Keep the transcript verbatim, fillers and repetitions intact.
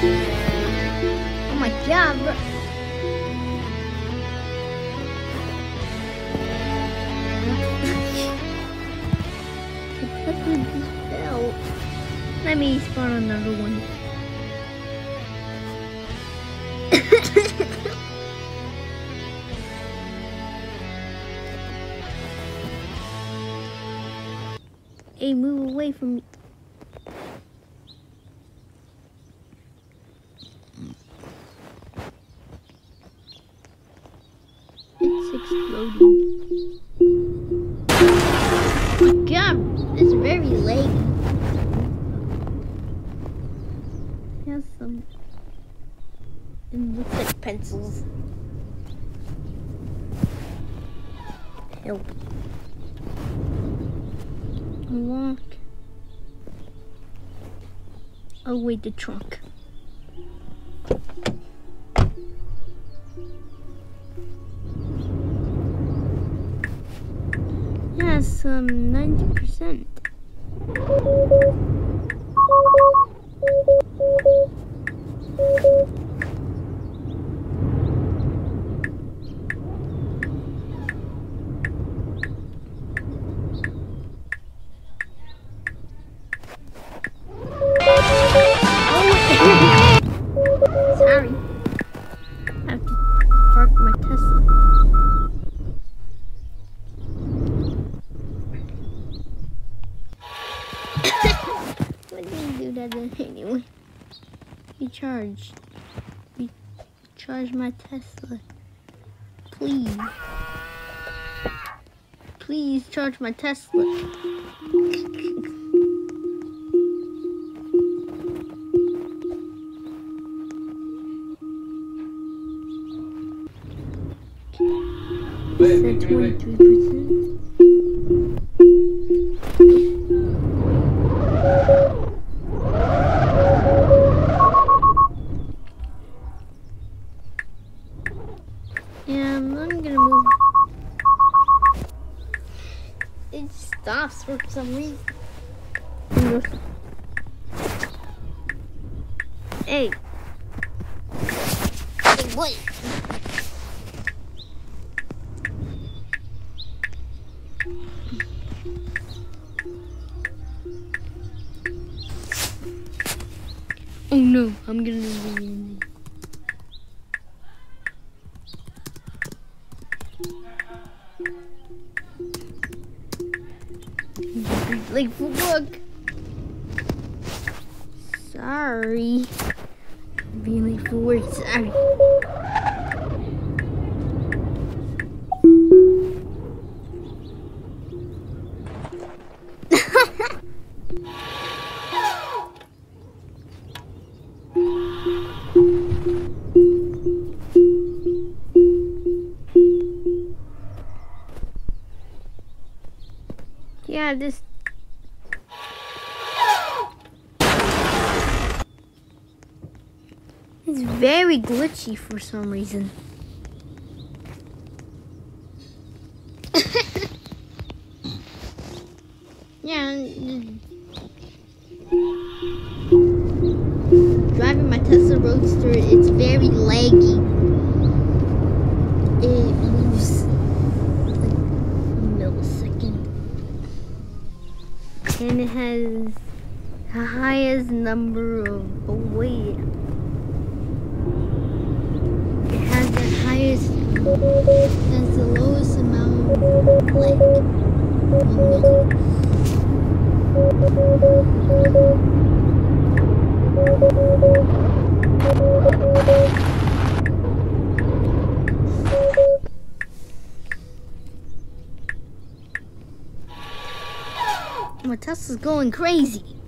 Oh my god, bro. What just fell? Let me spawn another one. Hey, move away from me. It's exploding. Oh my god, it's very laggy. It has some. It looks like pencils. Help. Unlock. Oh wait, the trunk. Yes, um, ninety percent. Sorry. I have to park my Tesla. Why did you do that then anyway? Recharge. Recharge my Tesla. Please. Please charge my Tesla. Said twenty-three percent. Yeah, I'm not gonna move. It stops for some reason. Hey. Hey, wait. Oh no, I'm gonna be like look. Sorry. Being late for work, sorry. Yeah, this. It's very glitchy for some reason. Yeah. Driving my Tesla Roadster, it's very laggy. It moves like a millisecond. And it has the highest number of, oh wait. It has the highest, that's the lowest amount of like one minute. My Tesla's going crazy.